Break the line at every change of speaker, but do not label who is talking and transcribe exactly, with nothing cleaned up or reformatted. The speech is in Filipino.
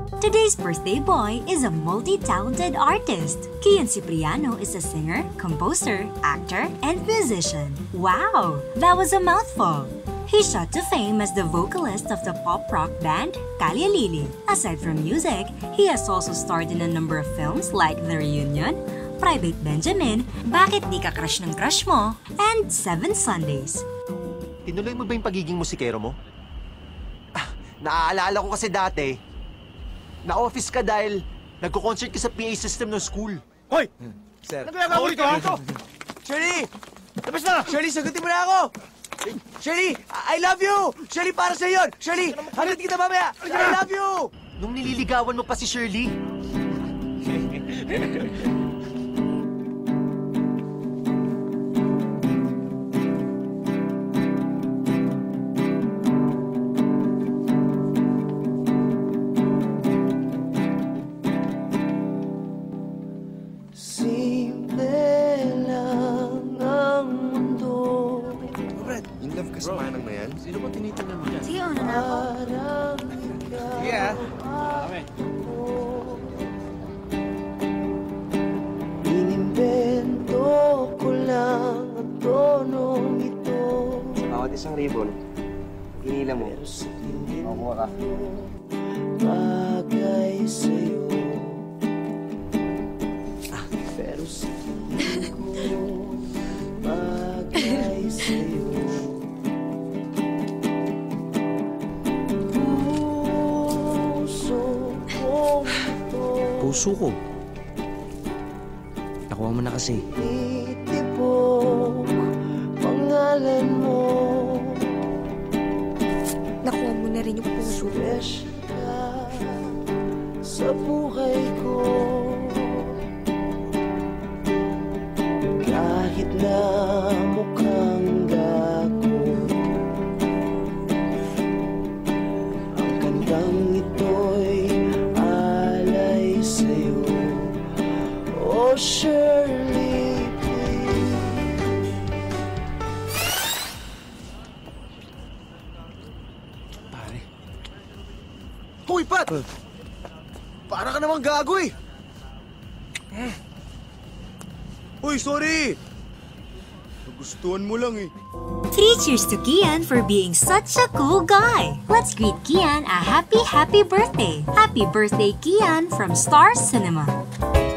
Today's birthday boy is a multi-talented artist. Kean Cipriano is a singer, composer, actor, and musician. Wow, that was a mouthful. He shot to fame as the vocalist of the pop-rock band Lili. Aside from music, he has also starred in a number of films like The Reunion, Private Benjamin, Bakit Di Ka Crush ng Crush Mo, and Seven Sundays.
Tinuloy mo ba yung pagiging musikero mo? Ah, naaalala ko kasi dati, na-office ka dahil nagko-concert ka sa P A system ng school.
Hoy!
Sir.
Ano ginagawa dito, ha? Shirley!
Labas na!
Shirley, sagutin mo na ako! Shirley, I love you! Shirley, para sa yun! Shirley, hanggang kita mamaya! I love you!
Nung nililigawan mo pa si Shirley?
Sa manang na yan?
Sino ba tinitingnan mo yan?
Sige, una na ako.
Sige ah.
Kami.
Inimbento ko lang ang tonong ito.
Sa bawat isang ribbon, hinila mo. Makuha ka.
Bagay sa'yo. Ah, pero sa tingin ko, bagay sa'yo.
Puso ko. Nakuha mo na kasi.
Itipok pangalan mo.
Nakuha mo na rin yung puso ko.
Fresh ka sa buhay ko. Kahit na mukhang gago, ang kantang ito'y alay sa'yo. Oh, Shirley,
Pare.
Hoy, Pat! Para ka namang gago eh! Uy, sorry! Nagustuhan mo lang eh.
Three cheers to Kean for being such a cool guy. Let's greet Kean a happy, happy birthday. Happy birthday, Kean, from Star Cinema.